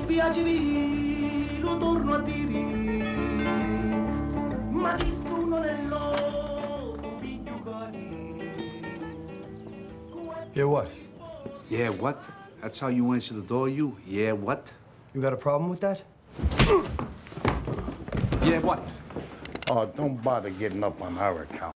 dispiacevi, lo torno a dire, ma ti spunno nell'otto piglio cani. Yeah, what? Yeah, what? That's how you answer the door, you? Yeah, what? You got a problem with that? Yeah, what? Oh, don't bother getting up on our account.